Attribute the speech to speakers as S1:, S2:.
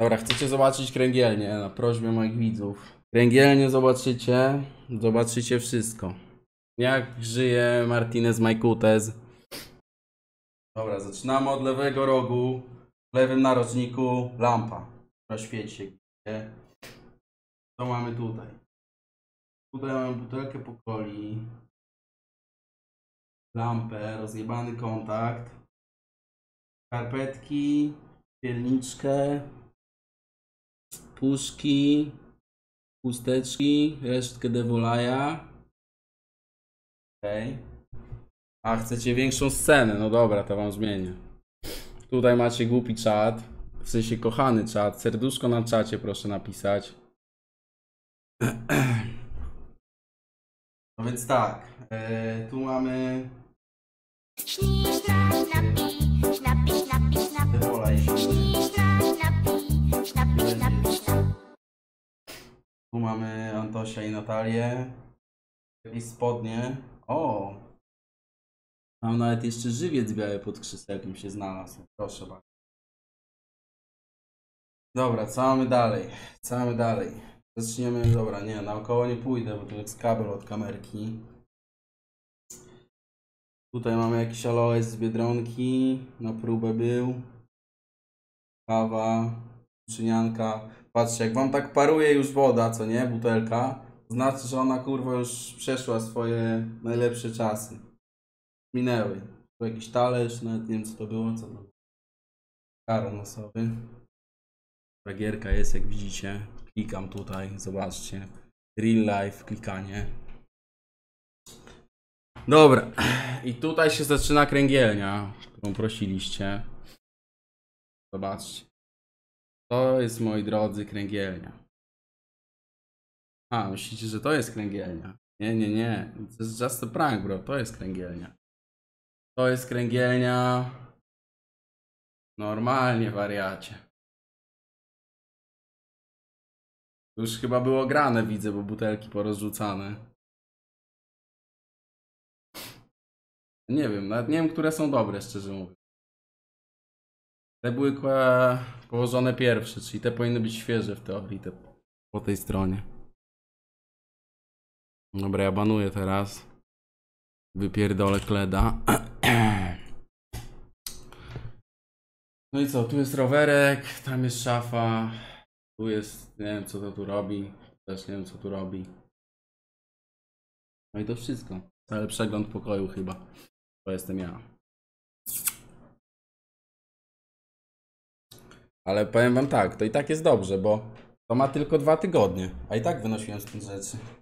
S1: Dobra, chcecie zobaczyć kręgielnię na prośbę moich widzów. Kręgielnię zobaczycie wszystko. Jak żyje Martinez Majkutes. Dobra, zaczynamy od lewego rogu. W lewym narożniku lampa, która świeci się. Co mamy tutaj? Tutaj mamy butelkę po coli. Lampę, rozjebany kontakt. Skarpetki, pierniczkę. Puszki. Chusteczki, resztkę Devolaja. Okej. A chcecie większą scenę? No dobra, to wam zmienię. Tutaj macie głupi czat. W sensie kochany czat. Serduszko na czacie proszę napisać. No więc tak. Tu mamy Devolaj. Tu mamy Antosia i Natalię. Jakieś spodnie. O! Tam nawet jeszcze żywiec biały pod krzesełkiem się znalazł. Proszę bardzo. Dobra, co mamy dalej? Co mamy dalej? Zaczniemy, dobra, nie, naokoło nie pójdę, bo tu jest kabel od kamerki. Tutaj mamy jakiś aloes z Biedronki. Na próbę był. Kawa. Szynianka. Patrzcie, jak wam tak paruje już woda, co nie? Butelka. To znaczy, że ona kurwa już przeszła swoje najlepsze czasy. Minęły. Tu jakiś talerz, nawet nie wiem co to było. Co to? Karon nosowy. Gierka jest, jak widzicie. Klikam tutaj, zobaczcie. Real life, klikanie. Dobra. I tutaj się zaczyna kręgielnia, którą prosiliście. Zobaczcie. To jest, moi drodzy, kręgielnia. A, myślicie, że to jest kręgielnia? Nie, nie, nie. To jest just a prank, bro. To jest kręgielnia. To jest kręgielnia. Normalnie, wariacie. Już chyba było grane, widzę, bo butelki porozrzucane. Nie wiem, nawet nie wiem, które są dobre, szczerze mówiąc. Te były położone pierwsze, czyli te powinny być świeże w teorii, te po tej stronie. Dobra, ja banuję teraz. Wypierdolę kleda. No i co, tu jest rowerek, tam jest szafa. Tu jest, nie wiem co to tu robi. Też nie wiem co tu robi. No i to wszystko. Cały przegląd pokoju chyba. To jestem ja. Ale powiem wam tak, to i tak jest dobrze, bo to ma tylko 2 tygodnie. A i tak wynosiłem z tym rzeczy.